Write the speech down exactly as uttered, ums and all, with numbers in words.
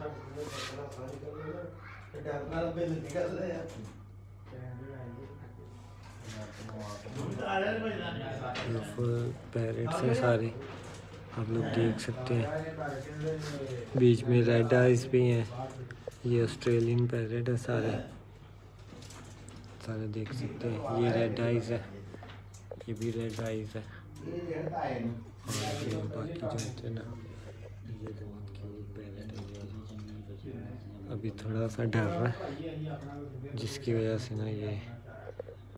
Parrots हैं सारे, आप लोग देख सकते हैं। बीच में रेड आइज भी हैं। ये ऑस्ट्रेलियन पैरेट है सारे सारे देख सकते हैं। ये रेड आइज है, ये भी रेड आइज है। और ये बाकी जो होते हैं ना, ये बहुत क्यूट पैरेट है। अभी थोड़ा सा डर रहा है जिसकी वजह से ना ये